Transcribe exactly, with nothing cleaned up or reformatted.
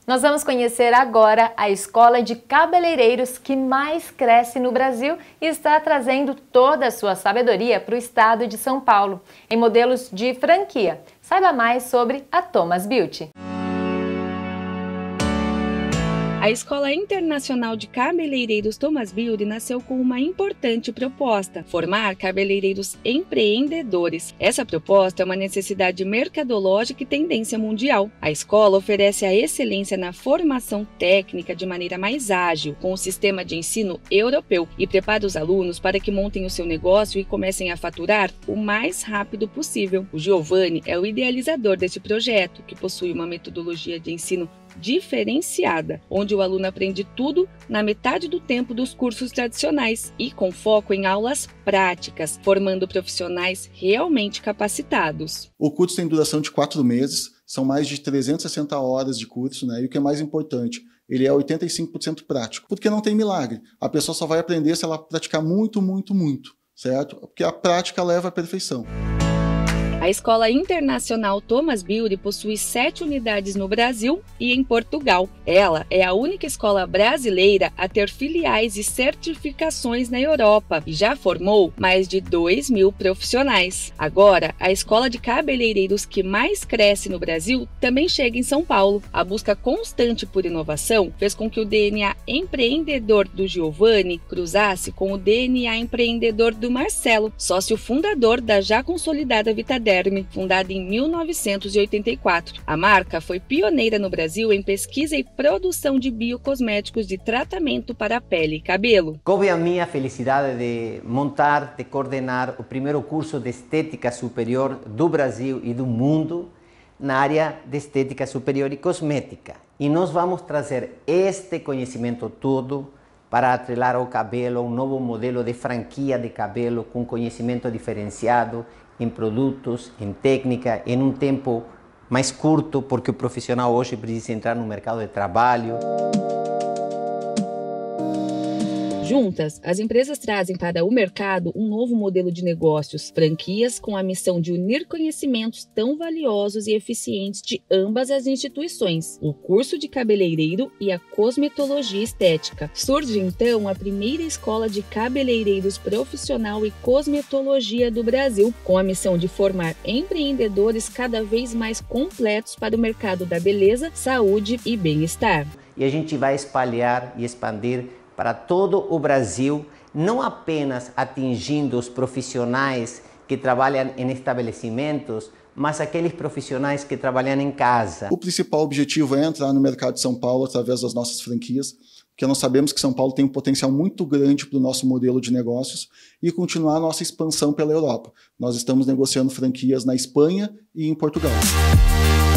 Nós vamos conhecer agora a escola de cabeleireiros que mais cresce no Brasil e está trazendo toda a sua sabedoria para o estado de São Paulo, em modelos de franquia. Saiba mais sobre a Thomas Beauty. A Escola Internacional de Cabeleireiros Thomas Beauty nasceu com uma importante proposta: formar cabeleireiros empreendedores. Essa proposta é uma necessidade mercadológica e tendência mundial. A escola oferece a excelência na formação técnica de maneira mais ágil, com o sistema de ensino europeu, e prepara os alunos para que montem o seu negócio e comecem a faturar o mais rápido possível. O Giovanni é o idealizador deste projeto, que possui uma metodologia de ensino diferenciada, onde o aluno aprende tudo na metade do tempo dos cursos tradicionais e com foco em aulas práticas, formando profissionais realmente capacitados. O curso tem duração de quatro meses, são mais de trezentas e sessenta horas de curso, né? E o que é mais importante, ele é oitenta e cinco por cento prático, porque não tem milagre. A pessoa só vai aprender se ela praticar muito, muito, muito, certo? Porque a prática leva à perfeição. A Escola Internacional Thomas Beauty possui sete unidades no Brasil e em Portugal. Ela é a única escola brasileira a ter filiais e certificações na Europa e já formou mais de dois mil profissionais. Agora, a escola de cabeleireiros que mais cresce no Brasil também chega em São Paulo. A busca constante por inovação fez com que o D N A empreendedor do Giovanni cruzasse com o D N A empreendedor do Marcelo, sócio fundador da já consolidada Vitaderm, fundada em mil novecentos e oitenta e quatro. A marca foi pioneira no Brasil em pesquisa e produção de biocosméticos de tratamento para a pele e cabelo. Coube a mim a felicidade de montar, de coordenar o primeiro curso de estética superior do Brasil e do mundo na área de estética superior e cosmética. E nós vamos trazer este conhecimento todo para atrelar ao cabelo um novo modelo de franquia de cabelo com conhecimento diferenciado em produtos, em técnica, em um tempo mais curto, porque o profissional hoje precisa entrar no mercado de trabalho. Juntas, as empresas trazem para o mercado um novo modelo de negócios, franquias com a missão de unir conhecimentos tão valiosos e eficientes de ambas as instituições, o curso de cabeleireiro e a cosmetologia estética. Surge então a primeira escola de cabeleireiros profissional e cosmetologia do Brasil, com a missão de formar empreendedores cada vez mais completos para o mercado da beleza, saúde e bem-estar. E a gente vai espalhar e expandir para todo o Brasil, não apenas atingindo os profissionais que trabalham em estabelecimentos, mas aqueles profissionais que trabalham em casa. O principal objetivo é entrar no mercado de São Paulo através das nossas franquias, porque nós sabemos que São Paulo tem um potencial muito grande para o nosso modelo de negócios e continuar a nossa expansão pela Europa. Nós estamos negociando franquias na Espanha e em Portugal.